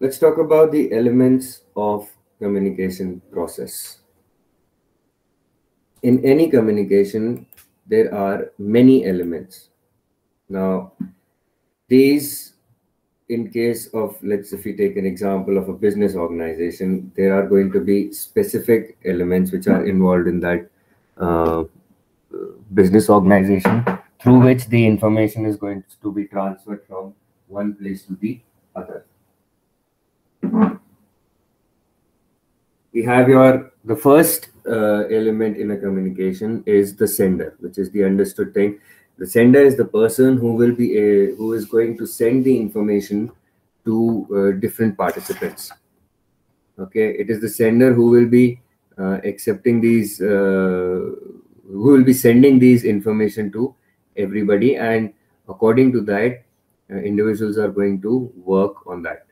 Let's talk about the elements of communication process. In any communication, there are many elements. Now, these, in case of, let's, if we take an example of a business organization, there are going to be specific elements which are involved in that uh, business organization, through which the information is going to be transferred from one place to the other. We have the first element in a communication is the sender, which is the understood thing. The sender is the person who is going to send the information to different participants. Okay, it is the sender who will be accepting these who will be sending these information to everybody, and according to that, individuals are going to work on that.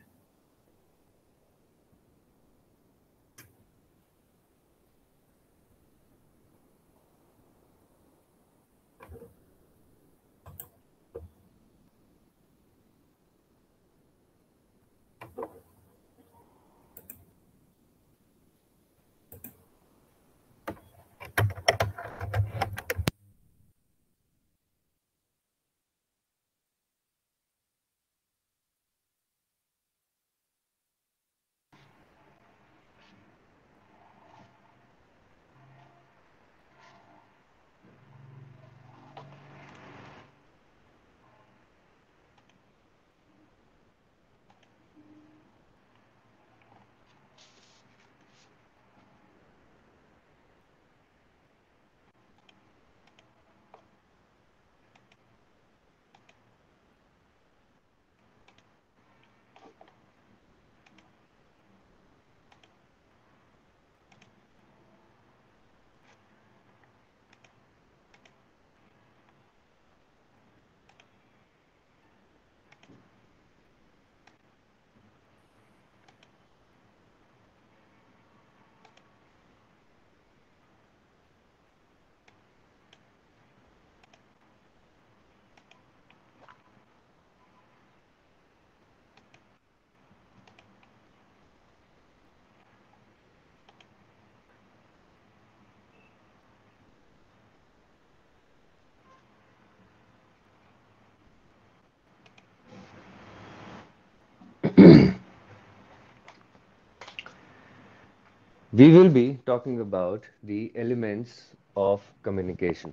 We will be talking about the elements of communication.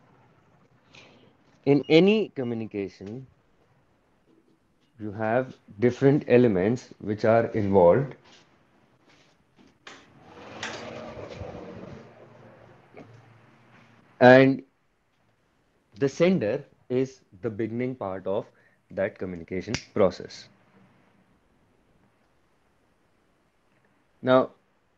In any communication, you have different elements which are involved, and the sender is the beginning part of that communication process. Now,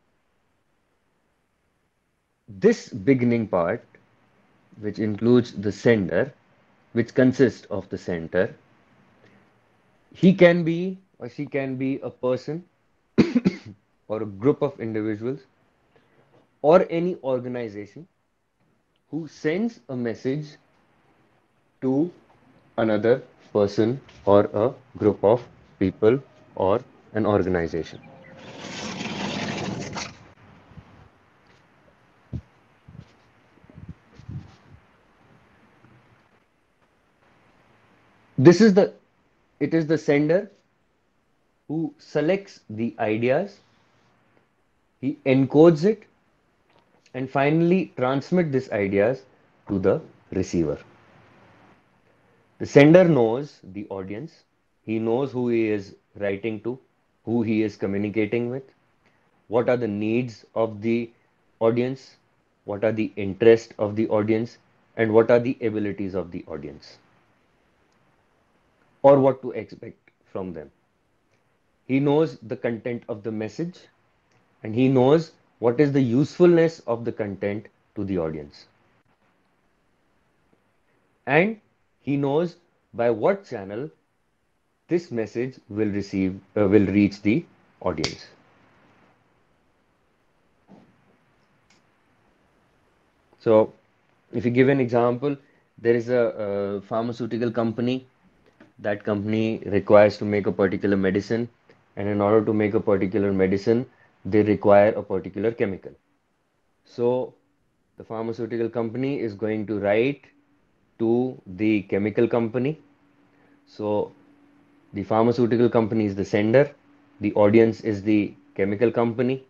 this beginning part, which includes the sender, which consists of the sender, he can be or she can be a person or a group of individuals or any organization who sends a message to another person or a group of people or an organization. This is the it is the sender who selects the ideas, he encodes it, and finally transmit these ideas to the receiver. The sender knows the audience, he knows who he is writing to, who he is communicating with, what are the needs of the audience, what are the interests of the audience, and what are the abilities of the audience, or what to expect from them. He knows the content of the message, and he knows what is the usefulness of the content to the audience. And he knows by what channel this message will reach the audience. So, if you give an example, there is a pharmaceutical company. That company requires to make a particular medicine, and in order to make a particular medicine, they require a particular chemical. So the pharmaceutical company is going to write to the chemical company. So the pharmaceutical company is the sender, the audience is the chemical company.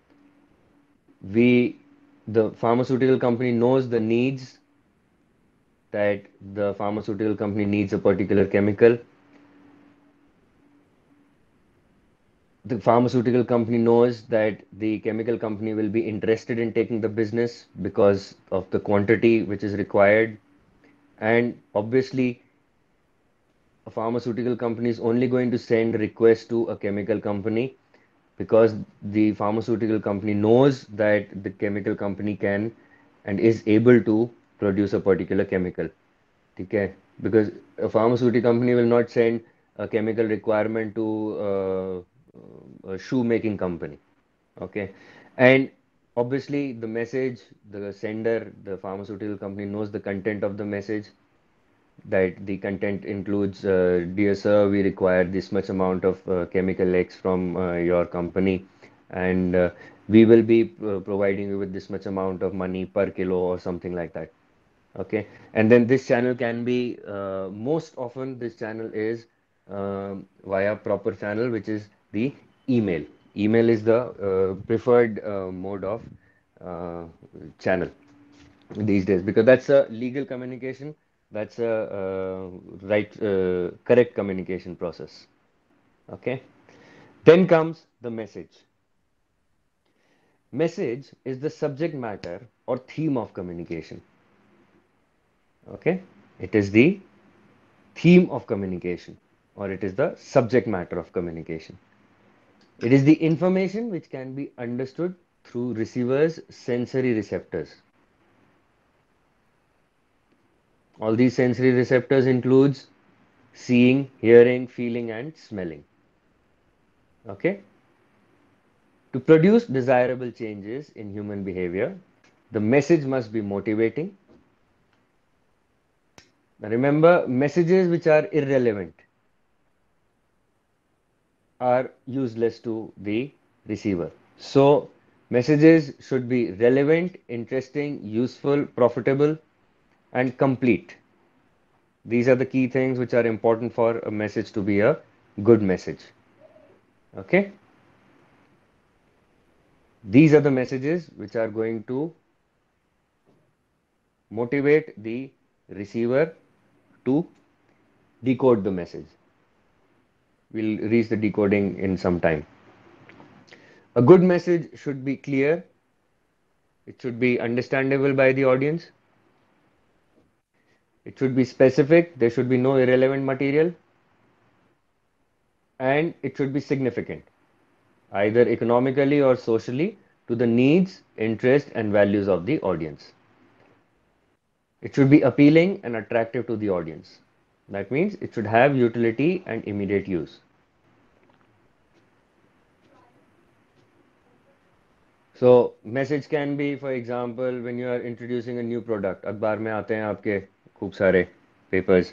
The pharmaceutical company knows the needs, that the pharmaceutical company needs a particular chemical. The pharmaceutical company knows that the chemical company will be interested in taking the business because of the quantity which is required. And obviously, a pharmaceutical company is only going to send requests to a chemical company because the pharmaceutical company knows that the chemical company can and is able to produce a particular chemical. Okay, because a pharmaceutical company will not send a chemical requirement to a shoe making company. Okay, and obviously the message, the sender, the pharmaceutical company knows the content of the message, that the content includes, dear sir, we require this much amount of chemical X from your company, and we will be providing you with this much amount of money per kilo or something like that. Okay, and then this channel can be, most often this channel is via proper channel, which is the email. Email is the preferred mode of uh, channel these days, because that's a legal communication, that's a correct communication process. Okay, then comes the message. Message is the subject matter or theme of communication. Okay, it is the theme of communication, or it is the subject matter of communication. It is the information which can be understood through receivers' sensory receptors. All these sensory receptors includes seeing, hearing, feeling, and smelling. Okay? To produce desirable changes in human behavior, the message must be motivating. Now remember, messages which are irrelevant are useless to the receiver. So, messages should be relevant, interesting, useful, profitable, and complete. These are the key things which are important for a message to be a good message. Okay? These are the messages which are going to motivate the receiver to decode the message. We'll reach the decoding in some time. A good message should be clear, it should be understandable by the audience, it should be specific, there should be no irrelevant material, and it should be significant, either economically or socially, to the needs, interests, and values of the audience. It should be appealing and attractive to the audience. That means it should have utility and immediate use. So message can be, for example, when you are introducing a new product, अखबार में आते हैं आपके खूब सारे papers.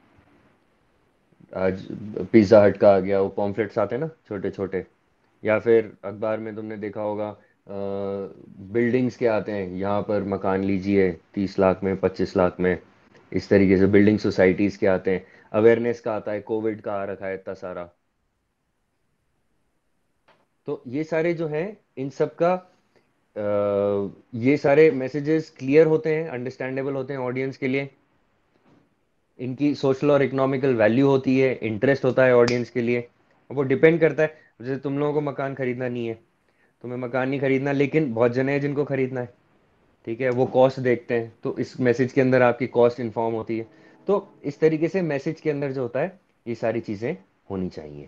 आज pizza हट का आ गया, वो पॉम्फलेट्स आते हैं ना छोटे छोटे, या फिर अखबार में तुमने देखा होगा बिल्डिंग्स के आते हैं, यहाँ पर मकान लीजिए 30 लाख में, 25 लाख में, इस तरीके से बिल्डिंग सोसाइटीज़ के आते हैं, अवेयरनेस का आता है, कोविड का आ रखा है इतना सारा। तो ये सारे जो हैं, इन सब का ये सारे मैसेजेस क्लियर होते हैं, अंडरस्टैंडेबल होते हैं ऑडियंस के लिए, इनकी सोशल और इकोनॉमिकल वैल्यू होती है, इंटरेस्ट होता है ऑडियंस के लिए। अब वो डिपेंड करता है, जैसे तुम लोगों को मकान खरीदना नहीं है, तुम्हें मकान नहीं खरीदना, लेकिन बहुत जने हैं जिनको खरीदना है, ठीक है, वो कॉस्ट देखते हैं, तो इस मैसेज के अंदर आपकी कॉस्ट इन्फॉर्म होती है। तो इस तरीके से मैसेज के अंदर जो होता है, ये सारी चीजें होनी चाहिए।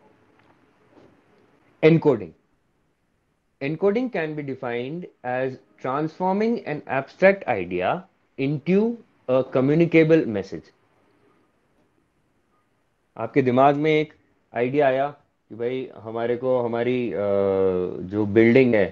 Encoding. Encoding can be defined as transforming an abstract idea into a communicable message. आपके दिमाग में एक आइडिया आया कि भाई हमारे को हमारी जो बिल्डिंग है,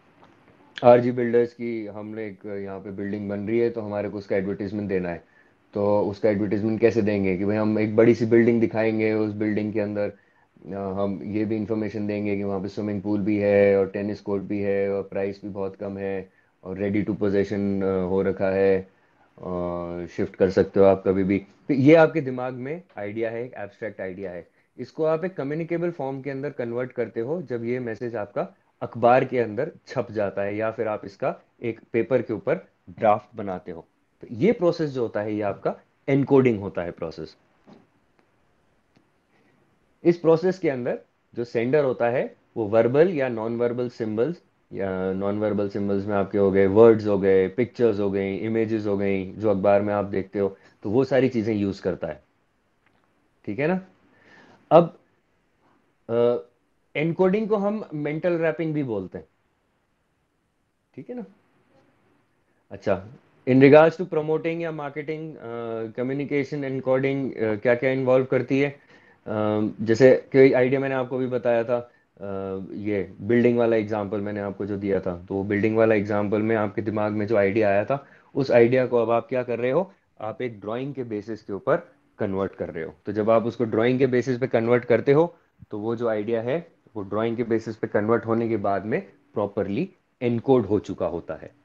आरजी बिल्डर्स की, हमने एक यहाँ पे बिल्डिंग बन रही है, तो हमारे को उसका एडवर्टीजमेंट देना है। तो उसका एडवर्टाइजमेंट कैसे देंगे कि भाई हम एक बड़ी सी बिल्डिंग दिखाएंगे, उस बिल्डिंग के अंदर हम ये भी इंफॉर्मेशन देंगे कि वहाँ पे स्विमिंग पूल भी है और टेनिस कोर्ट भी है और प्राइस भी बहुत कम है और रेडी टू पोजेशन हो रखा है, शिफ्ट कर सकते हो आप कभी भी। तो ये आपके दिमाग में आइडिया है, एक एब्स्ट्रैक्ट आइडिया है। इसको आप एक कम्युनिकेबल फॉर्म के अंदर कन्वर्ट करते हो जब ये मैसेज आपका अखबार के अंदर छप जाता है या फिर आप इसका एक पेपर के ऊपर ड्राफ्ट बनाते हो। तो ये प्रोसेस जो होता है ये आपका एनकोडिंग होता है प्रोसेस। इस प्रोसेस के अंदर जो सेंडर होता है वो वर्बल या नॉन वर्बल सिंबल्स, या नॉन वर्बल सिंबल्स में आपके हो गए वर्ड्स, हो गए पिक्चर्स, हो गई इमेजेस, हो गई जो अखबार में आप देखते हो, तो वो सारी चीजें यूज करता है। ठीक है ना। अब एनकोडिंग को हम मेंटल रैपिंग भी बोलते हैं। ठीक है ना। अच्छा, इन रिगार्ड्स टू प्रमोटिंग या मार्केटिंग कम्युनिकेशन एनकोडिंग क्या क्या इन्वॉल्व करती है। जैसे कोई आइडिया मैंने आपको भी बताया था, ये बिल्डिंग वाला एग्जांपल मैंने आपको जो दिया था, तो वो बिल्डिंग वाला एग्जांपल में आपके दिमाग में जो आइडिया आया था, उस आइडिया को अब आप क्या कर रहे हो, आप एक ड्राइंग के बेसिस के ऊपर कन्वर्ट कर रहे हो। तो जब आप उसको ड्राइंग के बेसिस पे कन्वर्ट करते हो तो वो जो आइडिया है वो ड्राइंग के बेसिस पे कन्वर्ट होने के बाद में प्रॉपरली एनकोड हो चुका होता है।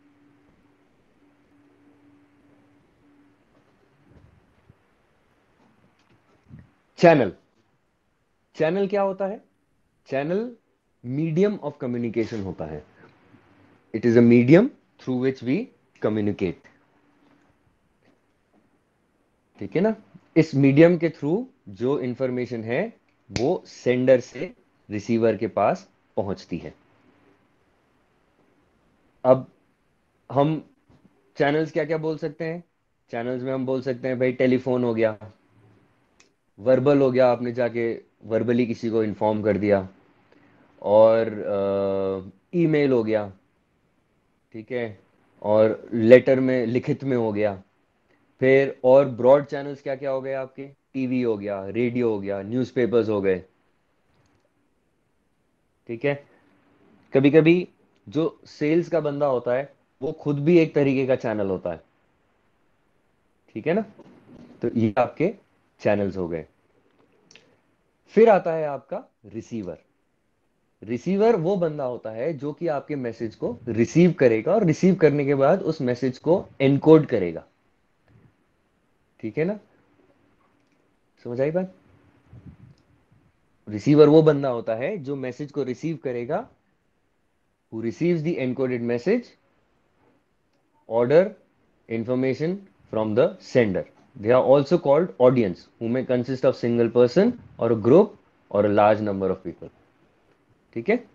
चैनल। चैनल क्या होता है? चैनल मीडियम ऑफ कम्युनिकेशन होता है। It is a medium through which we communicate. ठीक है ना। इस मीडियम के थ्रू जो इंफॉर्मेशन है वो सेंडर से रिसीवर के पास पहुंचती है। अब हम चैनल्स क्या क्या बोल सकते हैं? चैनल्स में हम बोल सकते हैं भाई टेलीफोन हो गया, वर्बल हो गया, आपने जाके वर्बली किसी को इन्फॉर्म कर दिया, और ईमेल हो गया। ठीक है। और लेटर में, लिखित में हो गया। फिर और ब्रॉड चैनल्स क्या क्या हो गए आपके? टीवी हो गया, रेडियो हो गया, न्यूज़पेपर्स हो गए। ठीक है। कभी कभी जो सेल्स का बंदा होता है वो खुद भी एक तरीके का चैनल होता है। ठीक है ना। तो ये आपके चैनल्स हो गए। फिर आता है आपका रिसीवर। रिसीवर वो बंदा होता है जो कि आपके मैसेज को रिसीव करेगा और रिसीव करने के बाद उस मैसेज को एनकोड करेगा। ठीक है ना। समझ आई बात? रिसीवर वो बंदा होता है जो मैसेज को रिसीव करेगा, who receives the encoded message, order, information from the sender. They are also called audience, who may consist of single person or a group or a large number of people. ठीक है।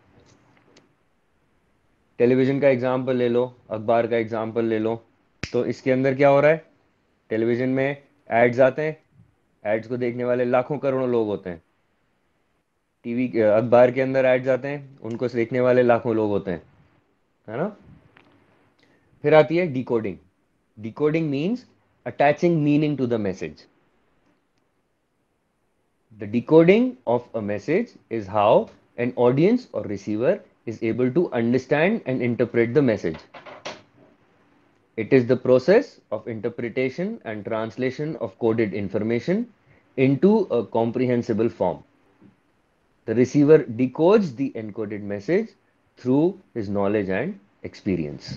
Television का example ले लो, अखबार का example ले लो। तो इसके अंदर क्या हो रहा है? टेलीविजन में एड्स आते हैं, एड्स को देखने वाले लाखों करोड़ों लोग होते हैं। टीवी, अखबार के अंदर एड्स आते हैं, उनको देखने वाले लाखों लोग होते हैं, है ना। फिर आती है decoding. Decoding means attaching meaning to the message. The decoding of a message is how an audience or receiver is able to understand and interpret the message. It is the process of interpretation and translation of coded information into a comprehensible form. The receiver decodes the encoded message through his knowledge and experience.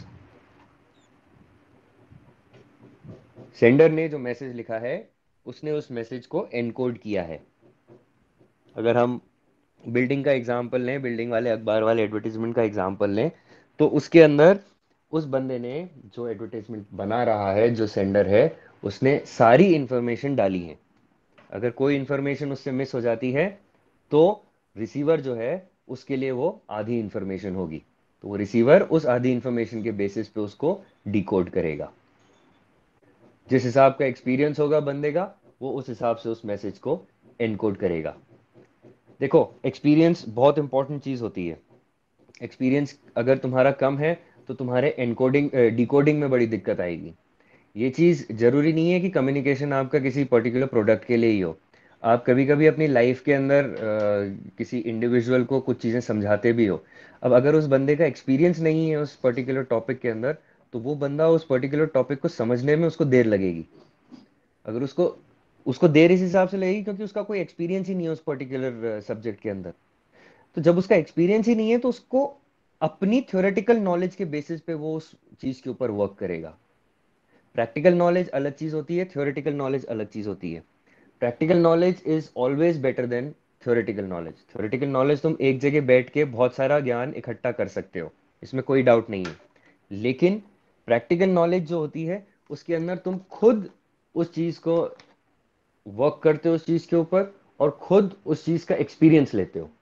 Sender ने जो message लिखा है उसने उस message को encode किया है। अगर हम बिल्डिंग का एग्जाम्पल लें, बिल्डिंग वाले अखबार वाले एडवर्टीजमेंट का एग्जाम्पल लें, तो उसके अंदर उस बंदे ने जो एडवर्टीजमेंट बना रहा है, जो सेंडर है, उसने सारी इंफॉर्मेशन डाली है। अगर कोई इंफॉर्मेशन उससे मिस हो जाती है तो रिसीवर जो है उसके लिए वो आधी इंफॉर्मेशन होगी। तो वो रिसीवर उस आधी इंफॉर्मेशन के बेसिस पे उसको डिकोड करेगा। जिस हिसाब का एक्सपीरियंस होगा बंदे का, वो उस हिसाब से उस मैसेज को एनकोड करेगा। देखो, एक्सपीरियंस बहुत इंपॉर्टेंट चीज होती है। एक्सपीरियंस अगर तुम्हारा कम है तो तुम्हारे एनकोडिंग डिकोडिंग में बड़ी दिक्कत आएगी। ये चीज़ जरूरी नहीं है कि कम्युनिकेशन आपका किसी पर्टिकुलर प्रोडक्ट के लिए ही हो। आप कभी कभी अपनी लाइफ के अंदर किसी इंडिविजुअल को कुछ चीज़ें समझाते भी हो। अब अगर उस बंदे का एक्सपीरियंस नहीं है उस पर्टिकुलर टॉपिक के अंदर, तो वो बंदा उस पर्टिकुलर टॉपिक को समझने में उसको देर लगेगी। अगर उसको उसको देर इस हिसाब से लगेगी क्योंकि उसका कोई एक्सपीरियंस ही नहीं है उस पर्टिकुलर सब्जेक्ट के अंदर। तो जब उसका एक्सपीरियंस ही नहीं है तो उसको अपनी थ्योरेटिकल नॉलेज के बेसिस पे वो उस चीज के ऊपर वर्क करेगा। प्रैक्टिकल नॉलेज अलग चीज होती है, थ्योरेटिकल नॉलेज अलग चीज होती है। Practical knowledge is always better than theoretical knowledge. Theoretical knowledge तुम एक जगह बैठ के बहुत सारा ज्ञान इकट्ठा कर सकते हो, इसमें कोई डाउट नहीं है। लेकिन प्रैक्टिकल नॉलेज जो होती है उसके अंदर तुम खुद उस चीज को वर्क करते हो उस चीज के ऊपर, और खुद उस चीज का एक्सपीरियंस लेते हो।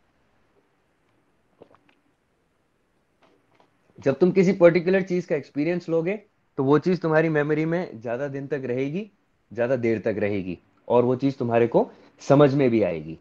जब तुम किसी पर्टिकुलर चीज का एक्सपीरियंस लोगे तो वो चीज तुम्हारी मेमोरी में ज्यादा दिन तक रहेगी, ज्यादा देर तक रहेगी, और वो चीज तुम्हारे को समझ में भी आएगी।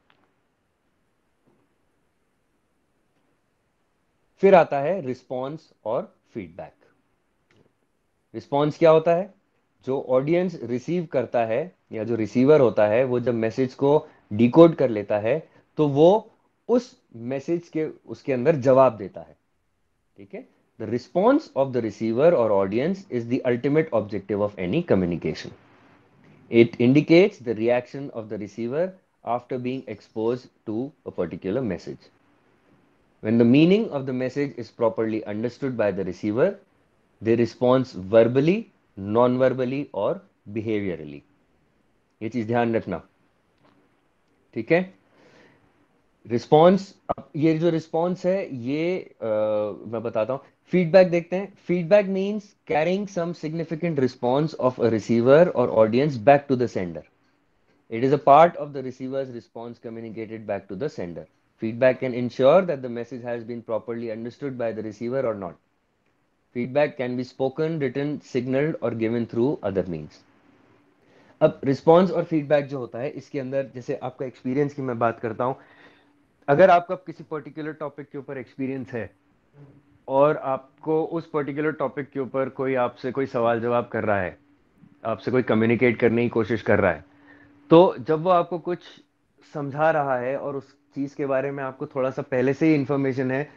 फिर आता है रिस्पॉन्स और फीडबैक। रिस्पॉन्स क्या होता है? जो ऑडियंस रिसीव करता है या जो रिसीवर होता है वो जब मैसेज को डिकोड कर लेता है तो वो उस मैसेज के उसके अंदर जवाब देता है। ठीक है। The response of the receiver और audience is the ultimate objective of any communication. It indicates the reaction of the receiver after being exposed to a particular message. When the meaning of the message is properly understood by the receiver, they respond verbally, non-verbally और behaviorally. ये चीज ध्यान रखना। ठीक है। Response, अब ये जो रिस्पॉन्स है ये मैं बताता हूँ। फीडबैक देखते हैं। Feedback means carrying some significant response of a receiver और audience back to the sender. It is a part of the receiver's response communicated back to the sender. Feedback can ensure that the message has been properly understood by the receiver or not. Feedback can be spoken, written, signaled or given through other means. अब response और feedback जो होता है इसके अंदर, जैसे आपका experience की मैं बात करता हूं। अगर आपका किसी पर्टिकुलर टॉपिक के ऊपर एक्सपीरियंस है और आपको उस पर्टिकुलर टॉपिक के ऊपर कोई आपसे कोई सवाल जवाब कर रहा है, आपसे कोई कम्युनिकेट करने की कोशिश कर रहा है, तो जब वो आपको कुछ समझा रहा है और उस चीज के बारे में आपको थोड़ा सा पहले से ही इंफॉर्मेशन है,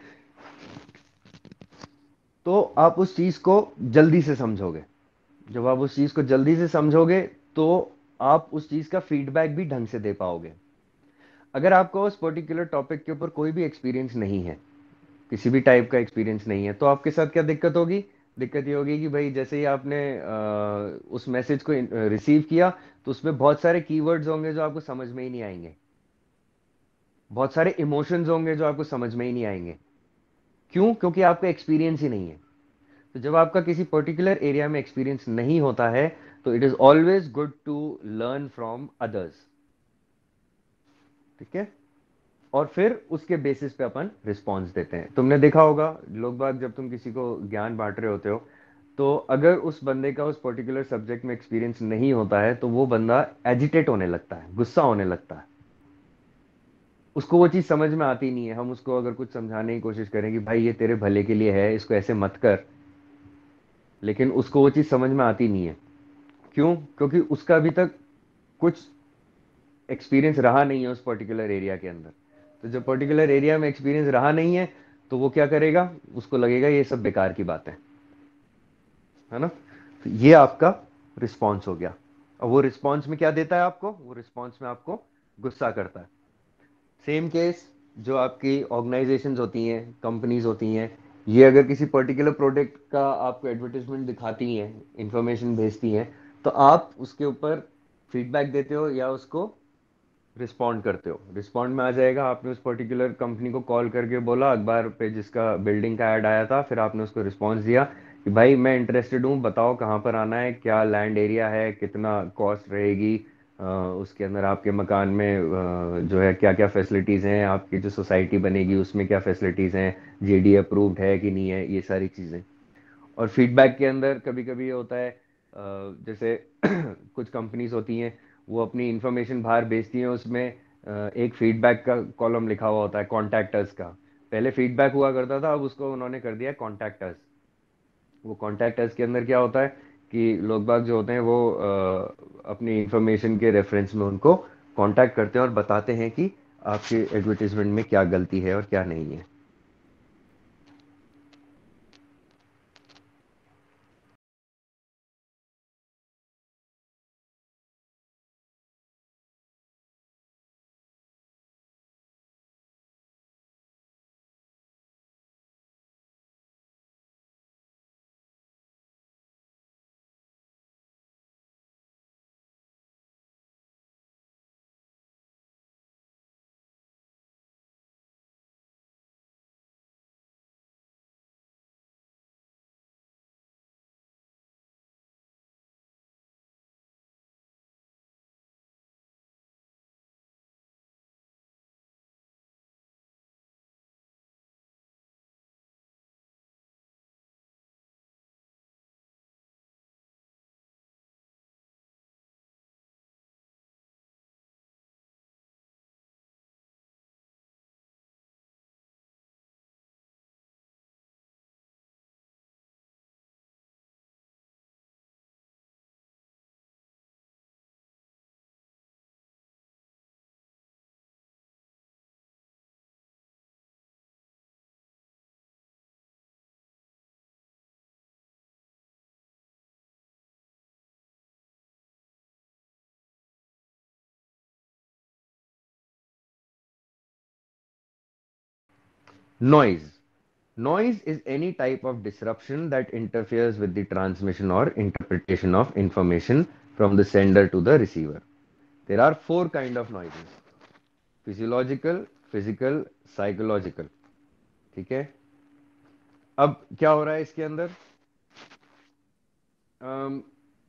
तो आप उस चीज को जल्दी से समझोगे। जब आप उस चीज को जल्दी से समझोगे तो आप उस चीज का फीडबैक भी ढंग से दे पाओगे। अगर आपको उस पर्टिकुलर टॉपिक के ऊपर कोई भी एक्सपीरियंस नहीं है, किसी भी टाइप का एक्सपीरियंस नहीं है, तो आपके साथ क्या दिक्कत होगी? दिक्कत ये होगी कि भाई जैसे ही आपने उस मैसेज को रिसीव किया तो उसमें बहुत सारे कीवर्ड्स होंगे जो आपको समझ में ही नहीं आएंगे। बहुत सारे इमोशंस होंगे जो आपको समझ में ही नहीं आएंगे। क्यों? क्योंकि आपका एक्सपीरियंस ही नहीं है। तो जब आपका किसी पर्टिकुलर एरिया में एक्सपीरियंस नहीं होता है तो it is always good to learn from others. ठीक है। और फिर उसके बेसिस पे अपन रिस्पॉन्स देते हैं। तुमने देखा होगा लोग बाग, जब तुम किसी को ज्ञान बांट रहे होते हो तो अगर उस बंदे का उस पर्टिकुलर सब्जेक्ट में एक्सपीरियंस नहीं होता है तो वो बंदा एजिटेट होने लगता है, गुस्सा होने लगता है। उसको वो चीज समझ में आती नहीं है। हम उसको अगर कुछ समझाने की कोशिश करें कि भाई ये तेरे भले के लिए है, इसको ऐसे मत कर, लेकिन उसको वो चीज समझ में आती नहीं है। क्यों? क्योंकि उसका अभी तक कुछ एक्सपीरियंस रहा नहीं है उस पर्टिकुलर एरिया के अंदर। तो जब पर्टिकुलर एरिया में एक्सपीरियंस रहा नहीं है तो वो क्या करेगा? उसको लगेगा ये सब बेकार की बात है ना। तो ये आपका रिस्पॉन्स हो गया। और वो रिस्पॉन्स में क्या देता है आपको? वो रिस्पॉन्स में आपको गुस्सा करता है। सेम केस, जो आपकी ऑर्गेनाइजेशंस होती हैं, कंपनीज होती हैं, ये अगर किसी पर्टिकुलर प्रोडक्ट का आपको एडवर्टाइजमेंट दिखाती हैं, इंफॉर्मेशन भेजती हैं, तो आप उसके ऊपर फीडबैक देते हो या उसको रिस्पॉन्ड करते हो। रिस्पॉन्ड में आ जाएगा, आपने उस पर्टिकुलर कंपनी को कॉल करके बोला, अखबार पे जिसका बिल्डिंग का ऐड आया था, फिर आपने उसको रिस्पॉन्स दिया कि भाई मैं इंटरेस्टेड हूँ, बताओ कहाँ पर आना है, क्या लैंड एरिया है, कितना कॉस्ट रहेगी, उसके अंदर आपके मकान में जो है क्या क्या फैसिलिटीज़ हैं, आपकी जो सोसाइटी बनेगी उसमें क्या फैसिलिटीज़ हैं, जीडी अप्रूव्ड है कि नहीं है, ये सारी चीज़ें। और फीडबैक के अंदर कभी कभी ये होता है, जैसे कुछ कंपनीज होती हैं, वो अपनी इंफॉर्मेशन बाहर भेजती हैं, उसमें एक फीडबैक का कॉलम लिखा हुआ होता है, कॉन्टैक्ट अस का। पहले फीडबैक हुआ करता था, अब उसको उन्होंने कर दिया कॉन्टैक्ट अस। वो कॉन्टैक्ट अस के अंदर क्या होता है कि लोग बाग जो होते हैं वो अपनी इंफॉर्मेशन के रेफरेंस में उनको कॉन्टैक्ट करते हैं और बताते हैं कि आपके एडवर्टीजमेंट में क्या गलती है और क्या नहीं है। Noise is any type of disruption that interferes with the transmission or interpretation of information from the sender to the receiver. There are four kind of noises: physiological, physical, psychological. ठीक है। अब क्या हो रहा है इसके अंदर? अम,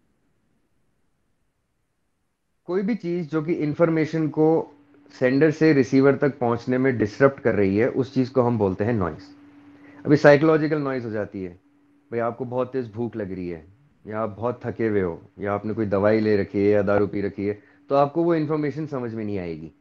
कोई भी चीज जो कि इंफॉर्मेशन को सेंडर से रिसीवर तक पहुंचने में डिसरप्ट कर रही है, उस चीज को हम बोलते हैं नॉइस। अभी साइकोलॉजिकल नॉइज हो जाती है, भाई आपको बहुत तेज भूख लग रही है, या आप बहुत थके हुए हो, या आपने कोई दवाई ले रखी है या दारू पी रखी है, तो आपको वो इंफॉर्मेशन समझ में नहीं आएगी।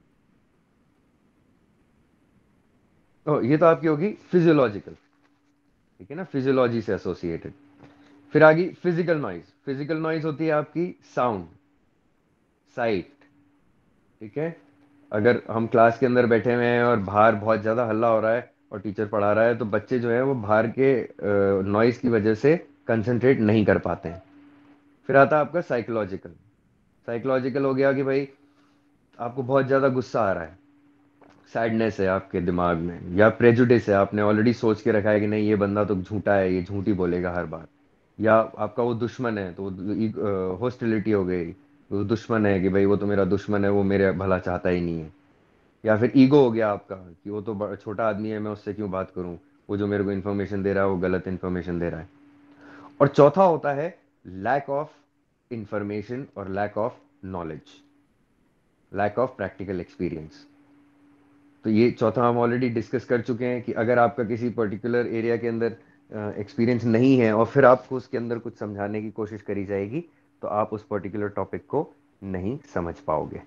ये तो आपकी होगी फिजियोलॉजिकल। ठीक है ना, फिजियोलॉजी से एसोसिएटेड। फिर आगे फिजिकल नॉइज। फिजिकल नॉइज होती है आपकी साउंड, साइट। ठीक है। अगर हम क्लास के अंदर बैठे हुए हैं और बाहर बहुत ज्यादा हल्ला हो रहा है और टीचर पढ़ा रहा है, तो बच्चे जो है वो बाहर के नॉइज की वजह से कंसंट्रेट नहीं कर पाते हैं। फिर आता है आपका साइकोलॉजिकल। साइकोलॉजिकल हो गया कि भाई आपको बहुत ज्यादा गुस्सा आ रहा है, सैडनेस है आपके दिमाग में, या प्रेजुडिस है, आपने ऑलरेडी सोच के रखा है कि नहीं ये बंदा तो झूठा है, ये झूठी बोलेगा हर बार। या आपका वो दुश्मन है, तो हॉस्टिलिटी हो गई, वो दुश्मन है कि भाई वो तो मेरा दुश्मन है, वो मेरे भला चाहता ही नहीं है। या फिर ईगो हो गया आपका कि वो तो छोटा आदमी है, मैं उससे क्यों बात करूं, वो जो मेरे को इन्फॉर्मेशन दे रहा है वो गलत इन्फॉर्मेशन दे रहा है। और चौथा होता है लैक ऑफ इंफॉर्मेशन और lack of knowledge, lack of practical experience. तो ये चौथा हम ऑलरेडी डिस्कस कर चुके हैं कि अगर आपका किसी पर्टिकुलर एरिया के अंदर एक्सपीरियंस नहीं है और फिर आपको उसके अंदर कुछ समझाने की कोशिश करी जाएगी, तो आप उस पर्टिकुलर टॉपिक को नहीं समझ पाओगे।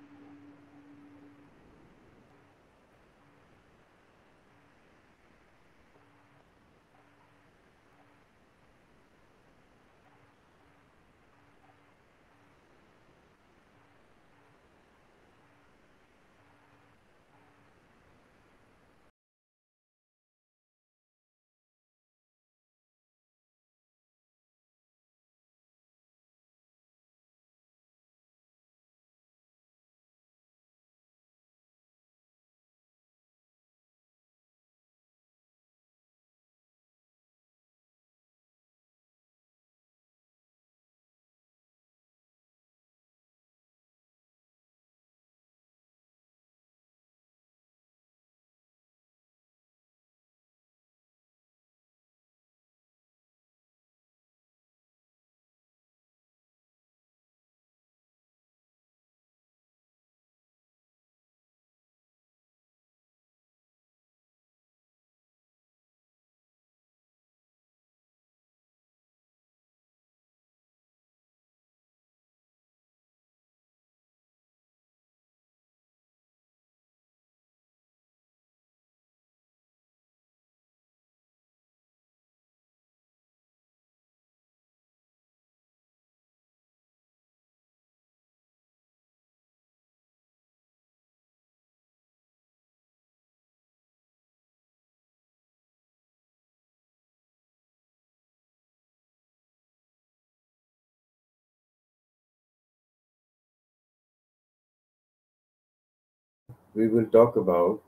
We will talk about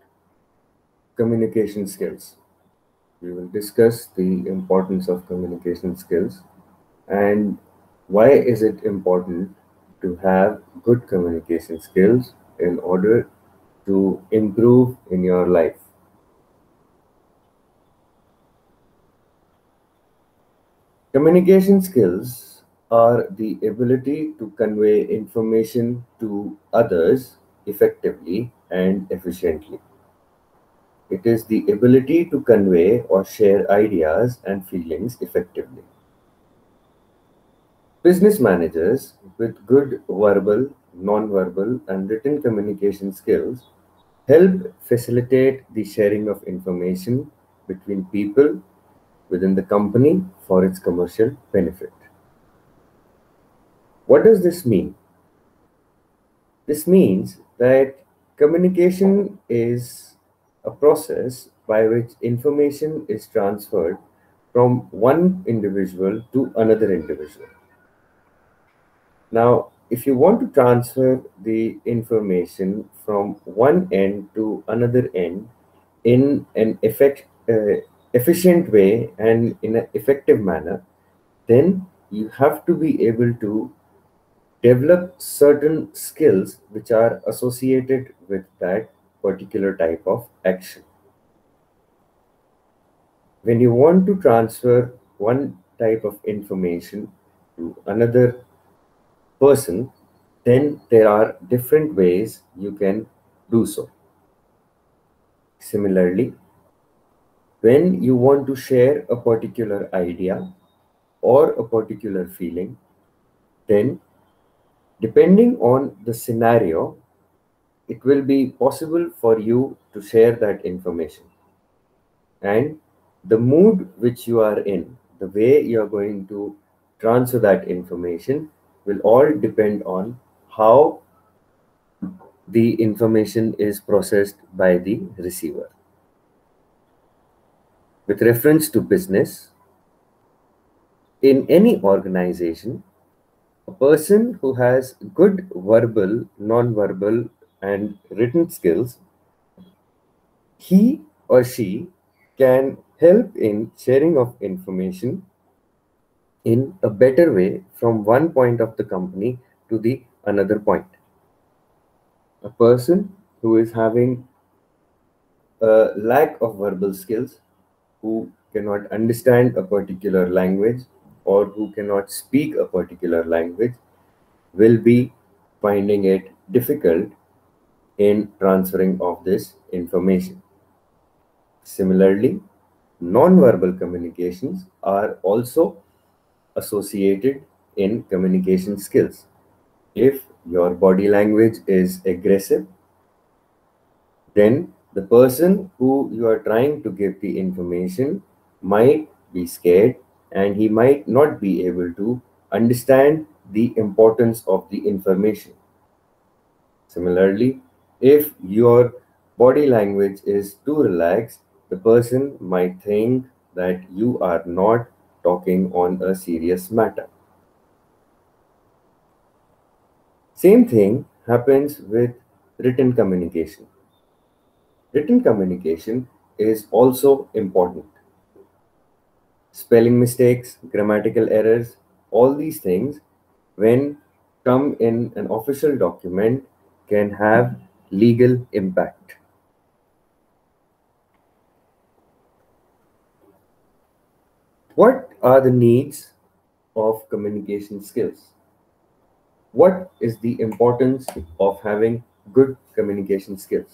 communication skills. We will discuss the importance of communication skills and why is it important to have good communication skills in order to improve in your life. Communication skills are the ability to convey information to others effectively and efficiently. It is the ability to convey or share ideas and feelings effectively. Business managers with good verbal, non-verbal, and written communication skills help facilitate the sharing of information between people within the company for its commercial benefit. What does this mean? This means that communication is a process by which information is transferred from one individual to another individual. Now, if you want to transfer the information from one end to another end in an efficient way and in an effective manner, then you have to be able to develop certain skills which are associated with that particular type of action. When you want to transfer one type of information to another person, then there are different ways you can do so. Similarly, when you want to share a particular idea or a particular feeling, then depending on the scenario, it will be possible for you to share that information. And the mood which you are in, the way you are going to transfer that information will all depend on how the information is processed by the receiver. With reference to business, in any organization, a person who has good verbal, non-verbal, and written skills, he or she can help in sharing of information in a better way from one point of the company to the another point. A person who is having a lack of verbal skills, who cannot understand a particular language or who cannot speak a particular language, will be finding it difficult in transferring of this information. Similarly, non-verbal communications are also associated in communication skills. If your body language is aggressive, then the person who you are trying to give the information might be scared and he might not be able to understand the importance of the information. Similarly, if your body language is too relaxed, the person might think that you are not talking on a serious matter. Same thing happens with written communication. Written communication is also important. Spelling mistakes, grammatical errors, all these things, when come in an official document, can have legal impact. What are the needs of communication skills? What is the importance of having good communication skills?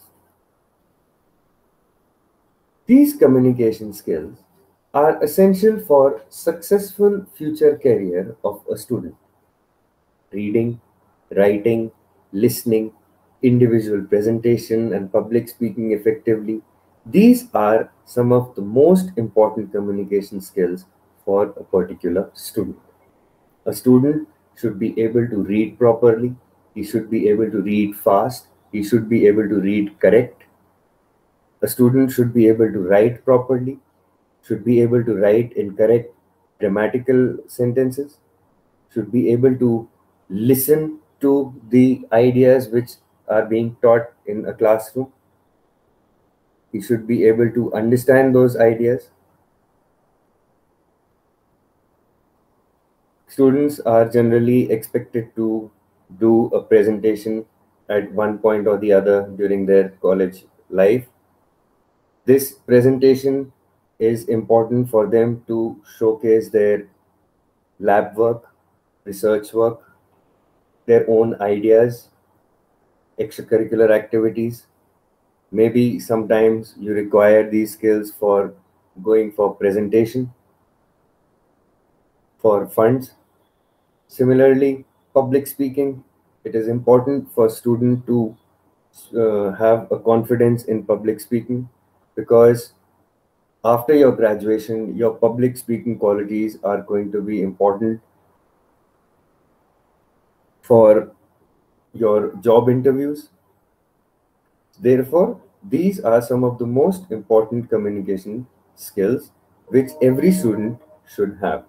These communication skills are essential for successful future career of a student. Reading, writing, listening, individual presentation, and public speaking effectively. These are some of the most important communication skills for a particular student. A student should be able to read properly, he should be able to read fast, he should be able to read correct. A student should be able to write properly, should be able to write in correct grammatical sentences, should be able to listen to the ideas which are being taught in a classroom. He should be able to understand those ideas. Students are generally expected to do a presentation at one point or the other during their college life. This presentation is important for them to showcase their lab work, research work, their own ideas, extracurricular activities. Maybe sometimes you require these skills for going for presentation, for funds. Similarly, public speaking, it is important for student to have a confidence in public speaking, because after your graduation, your public speaking qualities are going to be important for your job interviews. Therefore, these are some of the most important communication skills which every student should have.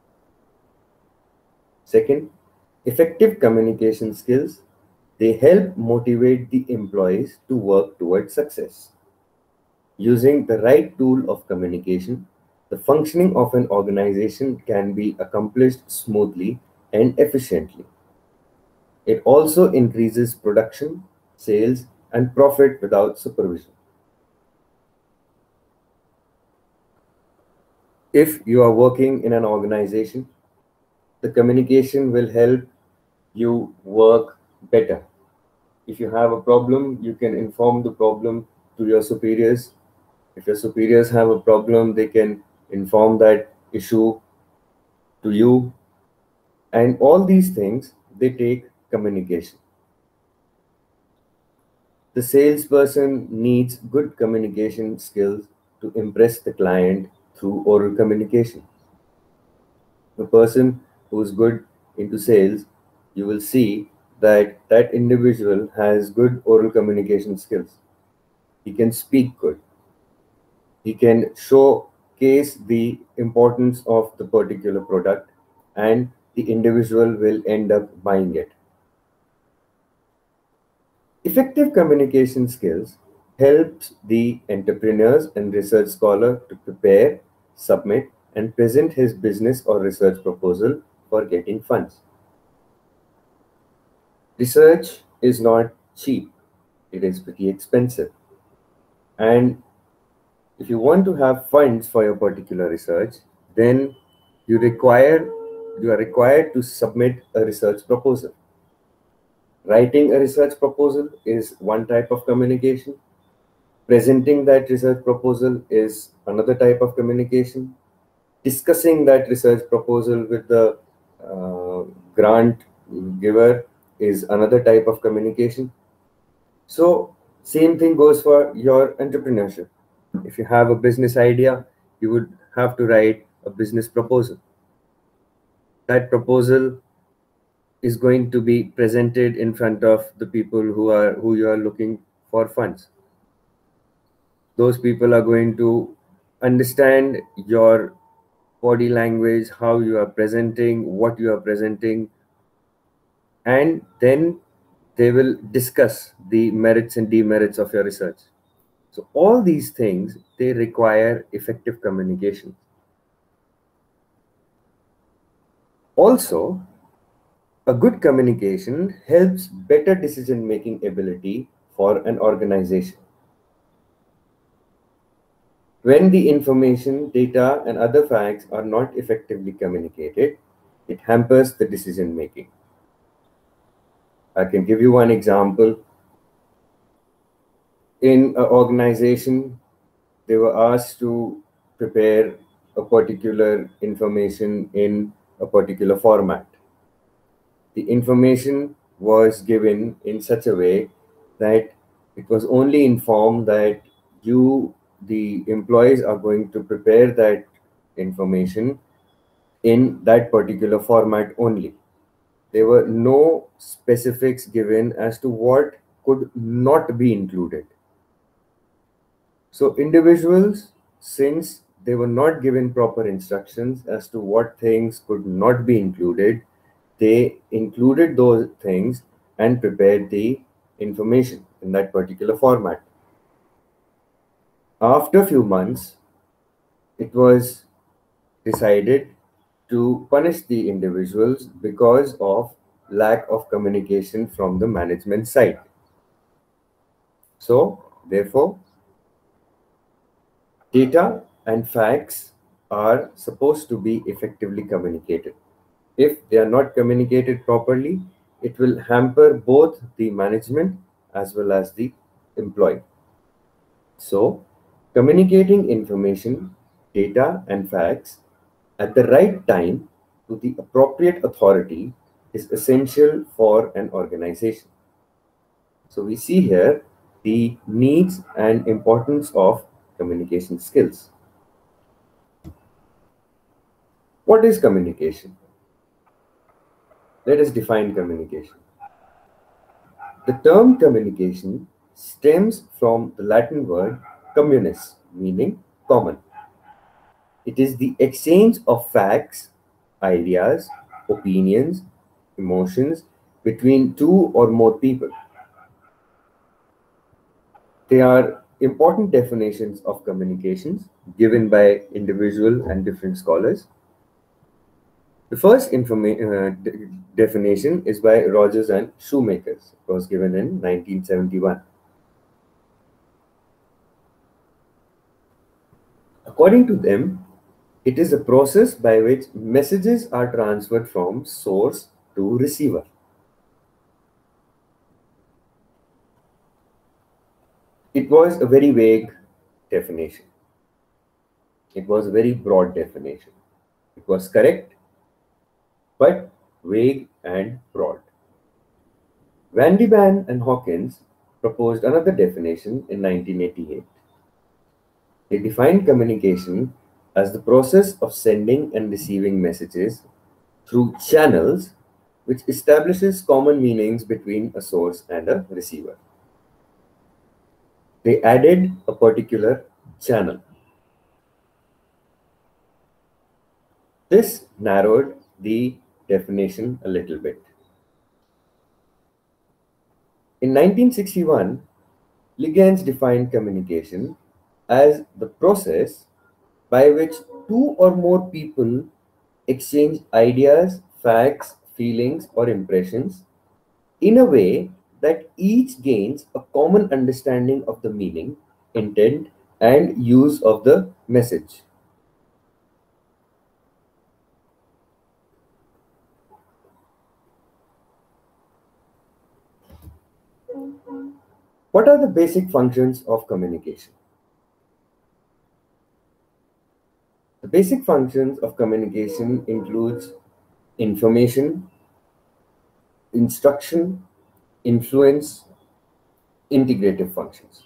Second, effective communication skills. They help motivate the employees to work towards success. Using the right tool of communication, the functioning of an organization can be accomplished smoothly and efficiently. It also increases production, sales, and profit without supervision. If you are working in an organization, the communication will help you work better. If you have a problem, you can inform the problem to your superiors. If your superiors have a problem, they can inform that issue to you. And all these things, they take communication. The salesperson needs good communication skills to impress the client through oral communication. The person who's good into sales, you will see that that individual has good oral communication skills. He can speak good. He can showcase the importance of the particular product, and the individual will end up buying it. Effective communication skills helps the entrepreneurs and research scholar to prepare, submit, and present his business or research proposal for getting funds. Research is not cheap, it is pretty expensive. And if you want to have funds for your particular research, then you are required to submit a research proposal. Writing a research proposal is one type of communication. Presenting that research proposal is another type of communication. Discussing that research proposal with the uh, grant giver is another type of communication. So, same thing goes for your entrepreneurship. If you have a business idea, you would have to write a business proposal. That proposal is going to be presented in front of the people who you are looking for funds. Those people are going to understand your body language, how you are presenting, what you are presenting, and then they will discuss the merits and demerits of your research. So all these things, they require effective communication. Also, a good communication helps better decision making ability for an organization. When the information, data, and other facts are not effectively communicated, it hampers the decision making. I can give you one example. In an organization, they were asked to prepare a particular information in a particular format. The information was given in such a way that it was only informed that the employees, are going to prepare that information in that particular format only. There were no specifics given as to what could not be included. So individuals, since they were not given proper instructions as to what things could not be included, they included those things and prepared the information in that particular format. After a few months, it was decided to punish the individuals because of lack of communication from the management side. So, therefore, data and facts are supposed to be effectively communicated. If they are not communicated properly, it will hamper both the management as well as the employee. So, communicating information, data, and facts at the right time to the appropriate authority is essential for an organization. So, we see here the needs and importance of communication skills. What is communication? Let us define communication. The term communication stems from the Latin word communis, meaning common. It is the exchange of facts, ideas, opinions, emotions between two or more people. They are important definitions of communications given by individual and different scholars. The first definition is by Rogers and Shoemakers. It was given in 1971. According to them, it is a process by which messages are transferred from source to receiver. It was a very vague definition. It was a very broad definition. It was correct, but vague and broad. Van de Ban and Hawkins proposed another definition in 1988. They defined communication as the process of sending and receiving messages through channels which establishes common meanings between a source and a receiver. They added a particular channel. This narrowed the definition a little bit. In 1961, Liggins defined communication as the process by which two or more people exchange ideas, facts, feelings, or impressions in a way that each gains a common understanding of the meaning, intent, and use of the message. What are the basic functions of communication? The basic functions of communication includes information, instruction, influence, integrative functions.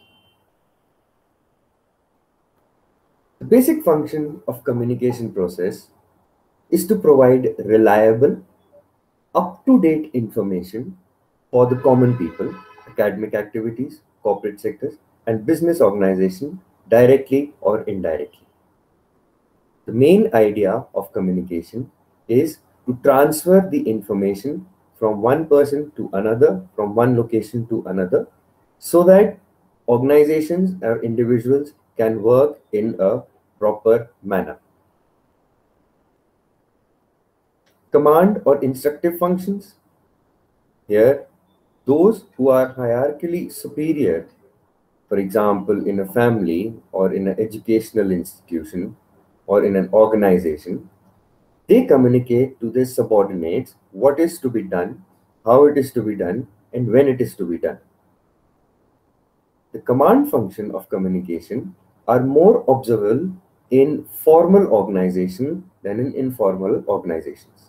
The basic function of communication process is to provide reliable, up-to-date information for the common people, academic activities, corporate sectors, and business organization directly or indirectly. The main idea of communication is to transfer the information from one person to another, from one location to another, so that organizations or individuals can work in a proper manner. Command or instructive functions. Here, those who are hierarchically superior, for example, in a family or in an educational institution or in an organization, they communicate to their subordinates what is to be done, how it is to be done, and when it is to be done. The command function of communication are more observable in formal organization than in informal organizations.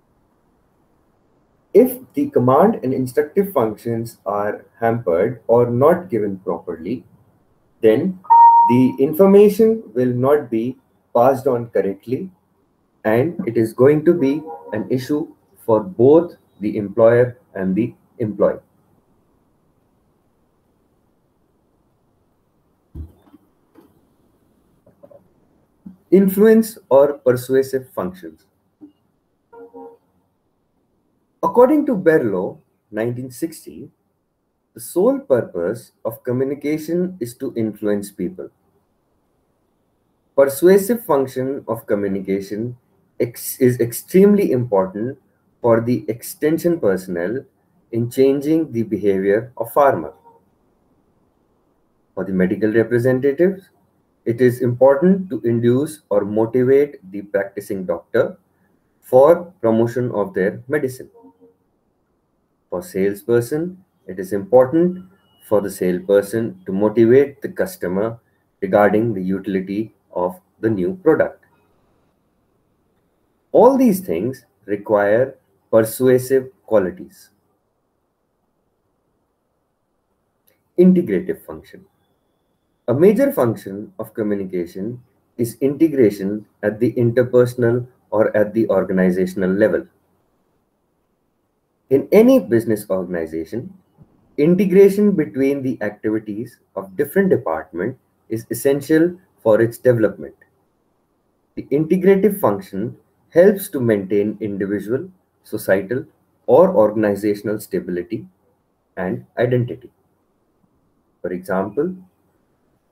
If the command and instructive functions are hampered or not given properly, then the information will not be passed on correctly, and it is going to be an issue for both the employer and the employee. Influence or persuasive functions. According to Berlow, 1960, the sole purpose of communication is to influence people. Persuasive function of communication is extremely important for the extension personnel in changing the behavior of farmer. For the medical representatives, it is important to induce or motivate the practicing doctor for promotion of their medicine. For salesperson, it is important for the salesperson to motivate the customer regarding the utility of the new product. All these things require persuasive qualities. Integrative function. A major function of communication is integration at the interpersonal or at the organizational level. In any business organization, integration between the activities of different departments is essential for its development. The integrative function helps to maintain individual, societal, or organizational stability and identity. For example,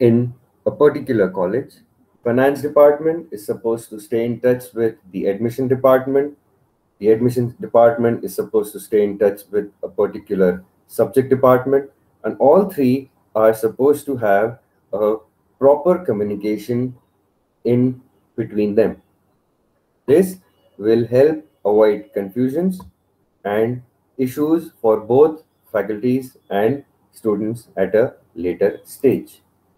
in a particular college. Finance department is supposed to stay in touch with the admission department. The admissions department is supposed to stay in touch with a particular subject department, and all three are supposed to have a proper communication in between them. This will help avoid confusions and issues for both faculties and students at a later stage.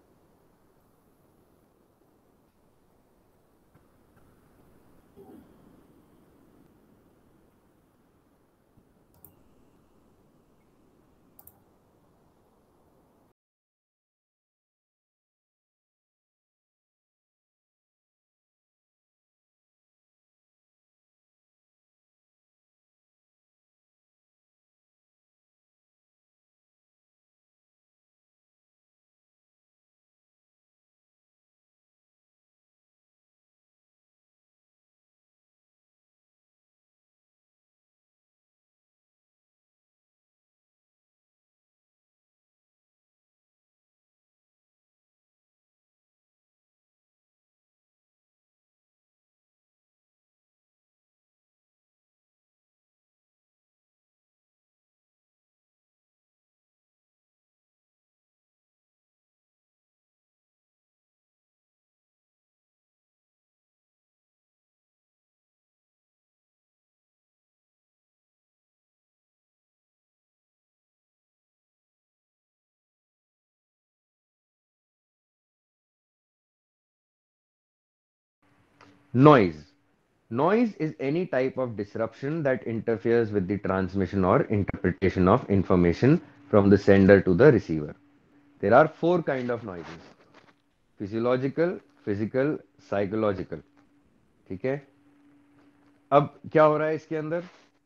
Noise. Noise is any type of disruption that interferes with the transmission or interpretation of information from the sender to the receiver. There are four kind of noises: physiological, physical, psychological. ठीक है। अब क्या हो रहा है इसके अंदर?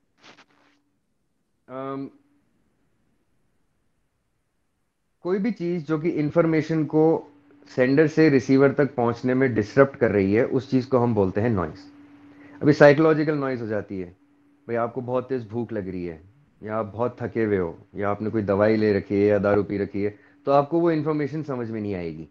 अम, कोई भी चीज जो कि इंफॉर्मेशन को सेंडर से रिसीवर तक पहुंचने में डिसरप्ट कर रही है, उस चीज को हम बोलते हैं नॉइस। अभी साइकोलॉजिकल नॉइज हो जाती है, भाई आपको बहुत तेज भूख लग रही है, या आप बहुत थके हुए हो, या आपने कोई दवाई ले रखी है या दारू पी रखी है, तो आपको वो इंफॉर्मेशन समझ में नहीं आएगी।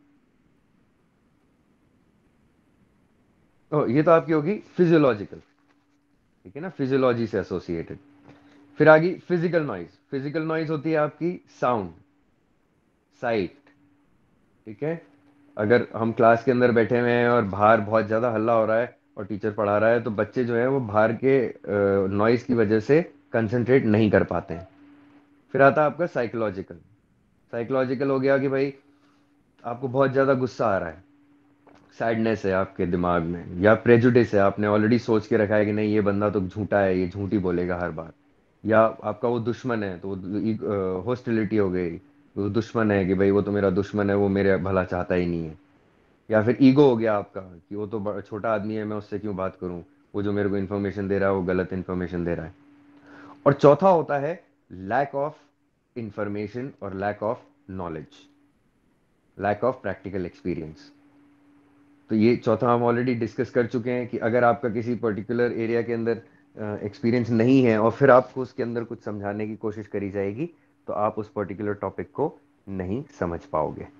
ये तो आपकी होगी फिजियोलॉजिकल। ठीक है ना, फिजियोलॉजी से एसोसिएटेड। फिर आगे फिजिकल नॉइज। फिजिकल नॉइज होती है आपकी साउंड, साइट। ठीक है। अगर हम क्लास के अंदर बैठे हुए हैं और बाहर बहुत ज्यादा हल्ला हो रहा है और टीचर पढ़ा रहा है, तो बच्चे जो है वो बाहर के नॉइज की वजह से कंसंट्रेट नहीं कर पाते हैं। फिर आता है आपका साइकोलॉजिकल। साइकोलॉजिकल हो गया कि भाई आपको बहुत ज्यादा गुस्सा आ रहा है, सैडनेस है आपके दिमाग में, या प्रेजुडिस है, आपने ऑलरेडी सोच के रखा है कि नहीं ये बंदा तो झूठा है, ये झूठी बोलेगा हर बार। या आपका वो दुश्मन है, तो वो हॉस्टिलिटी हो गई, वो दुश्मन है कि भाई वो तो मेरा दुश्मन है, वो मेरे भला चाहता ही नहीं है। या फिर ईगो हो गया आपका कि वो तो छोटा आदमी है, मैं उससे क्यों बात करूं, वो जो मेरे को इन्फॉर्मेशन दे रहा है वो गलत इन्फॉर्मेशन दे रहा है। और चौथा होता है लैक ऑफ इंफॉर्मेशन और lack of knowledge, lack of practical experience. तो ये चौथा हम ऑलरेडी डिस्कस कर चुके हैं कि अगर आपका किसी पर्टिकुलर एरिया के अंदर एक्सपीरियंस नहीं है और फिर आपको उसके अंदर कुछ समझाने की कोशिश करी जाएगी, तो आप उस पर्टिकुलर टॉपिक को नहीं समझ पाओगे।